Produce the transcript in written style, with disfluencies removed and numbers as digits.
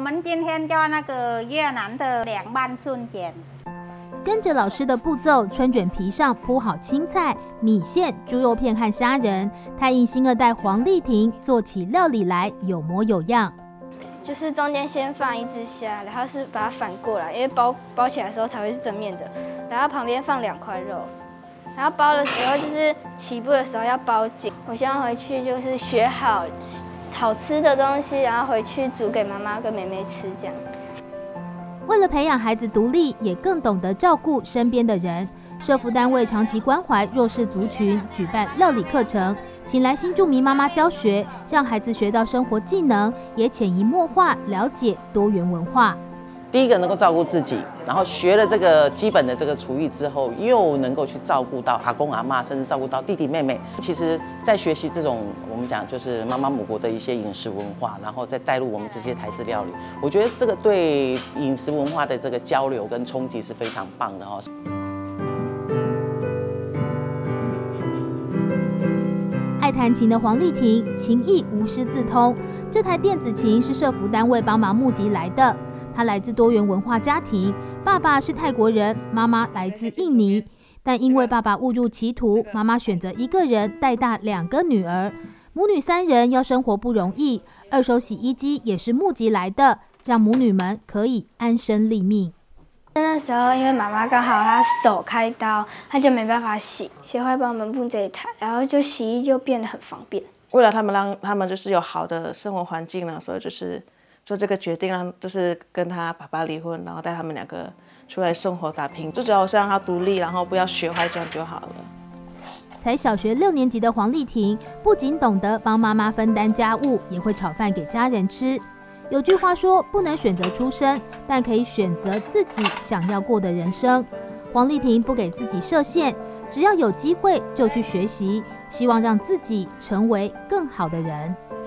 们今天叫那个越南的凉拌春卷。 跟着老师的步骤，春卷皮上铺好青菜、米线、猪肉片和虾仁。太印新二代黄丽婷做起料理来有模有样。 就是中间先放一只虾，然后是把它反过来，因为包起来的时候才会是正面的。然后旁边放2块肉，然后包的时候就是起步的时候要包紧。我希望回去就是学好好吃的东西，然后回去煮给妈妈跟妹妹吃这样。 为了培养孩子独立，也更懂得照顾身边的人，社福单位长期关怀弱势族群，举办料理课程，请来新住民妈妈教学，让孩子学到生活技能，也潜移默化了解多元文化。 第一个能够照顾自己，然后学了这个基本的这个厨艺之后，又能够去照顾到阿公阿嬷，甚至照顾到弟弟妹妹。其实，在学习这种我们讲就是妈妈母国的一些饮食文化，然后再带入我们这些台式料理，我觉得这个对饮食文化的这个交流跟冲击是非常棒的哦。 爱弹琴的黄丽婷，琴艺无师自通。这台电子琴是社福单位帮忙募集来的。她来自多元文化家庭，爸爸是泰国人，妈妈来自印尼。但因为爸爸误入歧途，妈妈选择一个人带大2个女儿，母女3人要生活不容易。2手洗衣机也是募集来的，让母女们可以安身立命。 那时候因为妈妈刚好她手开刀，她就没办法洗，协会帮我们募这一台，然后就洗衣就变得很方便。 为了让他们就是有好的生活环境呢，所以就是做这个决定，就是跟他爸爸离婚，然后带他们2个出来生活打拼。最主要是让他独立，然后不要学坏，这样就好了。 才小学6年级的黄丽婷，不仅懂得帮妈妈分担家务，也会炒饭给家人吃。有句话说，不能选择出身，但可以选择自己想要过的人生。黄丽婷不给自己设限，只要有机会就去学习，希望让自己成为更好的人。